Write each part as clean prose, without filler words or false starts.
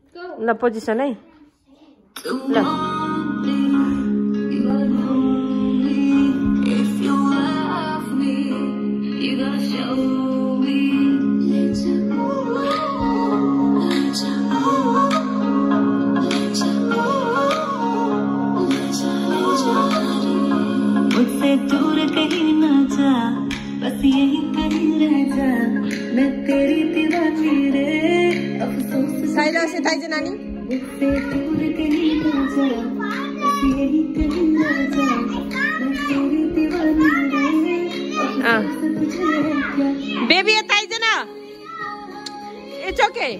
ल पोजिसन है ल मुझसे दूर कहीं ना जा बस यही कहीं रह जा मैं तेरी दीवानी रे अफसोस साइरा से ताइजे नानी मुझसे दूर कहीं ना जा बस यही कहीं रह जा मैं तेरी दीवानी रे अफसोस तुझे है क्या बेबी ये ताइजे ना इट्स ओके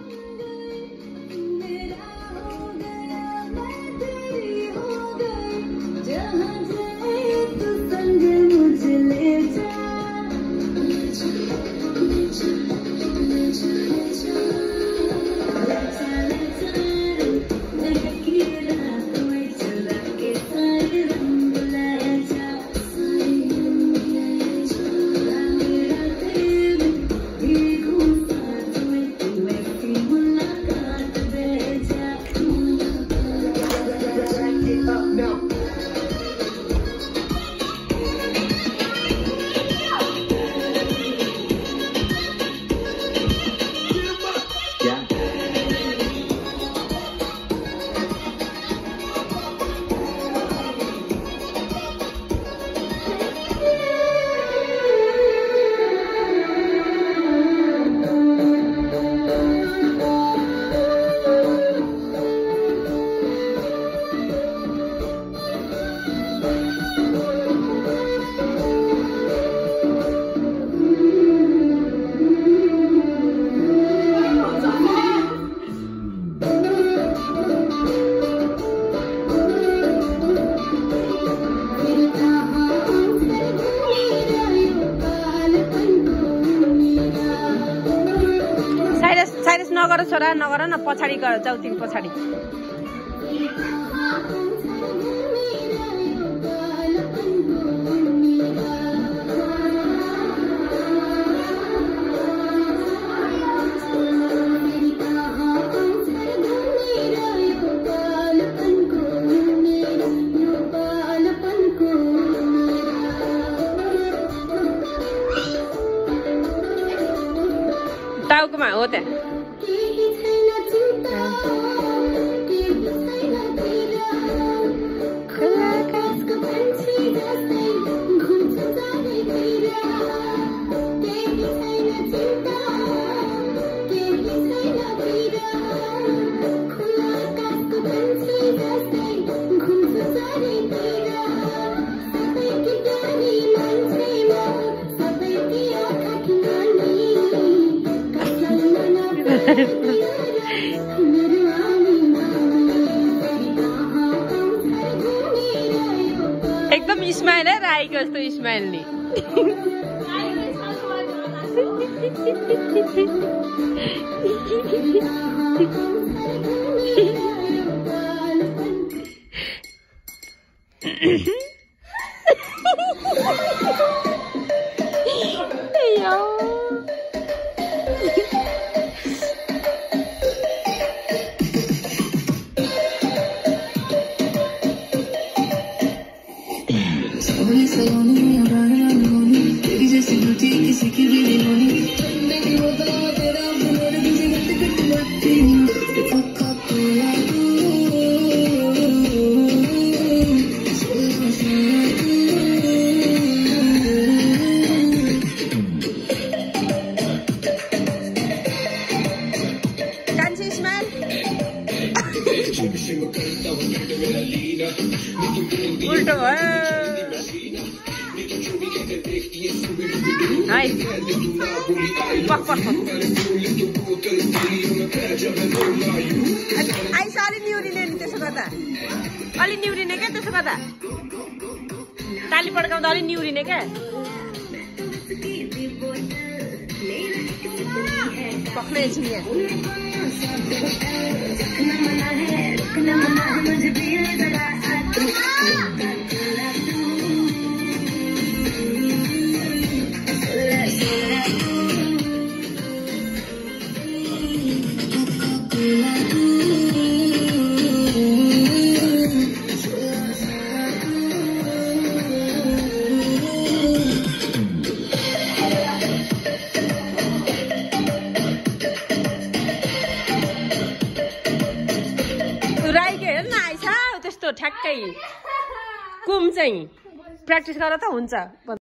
नगर छोरा नगर न पछाडी जाऊ तिमी पछाडी टाउकोमा हो त एकदम स्माइल है राईको जस्तो स्माइल नि उल्टो आइसा अलि निउरिने नि त्यसो गर्दा अलि निउरिने क्या त्यसो गर्दा ताली पड्काउँदा अलि निउरिने क्या पक्नै छु यहाँ Thank you. यस्तो ठ्याक्कै कुम चाहिँ प्र्याक्टिस गर त हुन्छ